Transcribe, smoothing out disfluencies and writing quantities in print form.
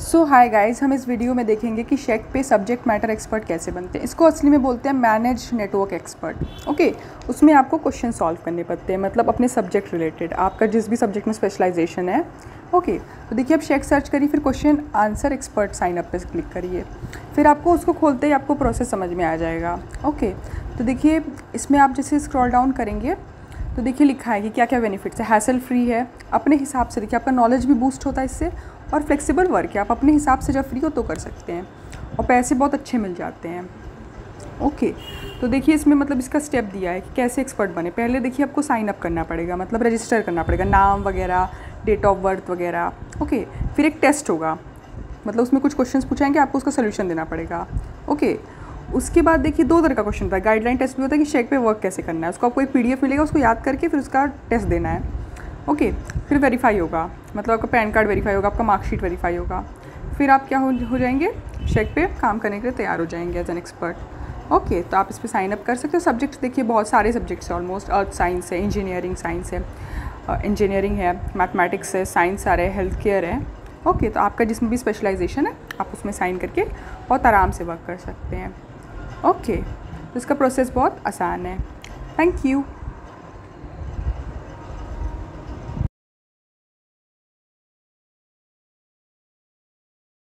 सो hi guys, हम इस video में देखेंगे कि शेक पे सब्जेक्ट मैटर एक्सपर्ट कैसे बनते हैं। इसको असली में बोलते हैं मैनेज नेटवर्क एक्सपर्ट। ओके, उसमें आपको क्वेश्चन सॉल्व करने पड़ते हैं, मतलब अपने सब्जेक्ट रिलेटेड, आपका जिस भी सब्जेक्ट में स्पेशलाइजेशन है। ओके, तो देखिए, आप शेक सर्च करिए, फिर question answer expert sign up पे क्लिक करिए, फिर आपको उसको खोलते ही आपको प्रोसेस समझ में आ जाएगा। ओके, तो देखिए, इसमें आप जैसे स्क्रॉल डाउन करेंगे तो देखिए लिखा है कि क्या क्या बेनिफिट्स है। हैसल फ्री है, अपने हिसाब से देखिए आपका नॉलेज भी बूस्ट होता है इससे, और फ्लेक्सिबल वर्क है, आप अपने हिसाब से जब फ्री हो तो कर सकते हैं, और पैसे बहुत अच्छे मिल जाते हैं। ओके, तो देखिए इसमें मतलब इसका स्टेप दिया है कि कैसे एक्सपर्ट बने। पहले देखिए आपको साइन अप करना पड़ेगा, मतलब रजिस्टर करना पड़ेगा, नाम वगैरह, डेट ऑफ बर्थ वगैरह। ओके, फिर एक टेस्ट होगा, मतलब उसमें कुछ क्वेश्चंस पूछाएंगे, आपको उसका सोल्यूशन देना पड़ेगा। ओके, उसके बाद देखिए दो तरह का क्वेश्चन होता है। गाइडलाइन टेस्ट भी होता है कि शेक पे वर्क कैसे करना है, उसको आपको एक पीडीएफ मिलेगा, उसको याद करके फिर उसका टेस्ट देना है। ओके, फिर वेरीफाई होगा, मतलब आपका पैन कार्ड वेरीफाई होगा, आपका मार्कशीट वेरीफाई होगा, फिर आप क्या हो जाएंगे, शेक पे काम करने के लिए तैयार हो जाएंगे एज एन एक्सपर्ट। ओके, तो आप इस पर साइन अप कर सकते हो। सब्जेक्ट देखिए बहुत सारे सब्जेक्ट्स हैं ऑलमोस्ट। अर्थ साइंस है, इंजीनियरिंग साइंस है, इंजीनियरिंग है, मैथमेटिक्स है, साइंस आ रहे हैं, हेल्थ केयर है। ओके, तो आपका जिसमें भी स्पेशलाइजेशन है आप उसमें साइन करके बहुत आराम से वर्क कर सकते हैं। ओके, तो इसका प्रोसेस बहुत आसान है। Thank you.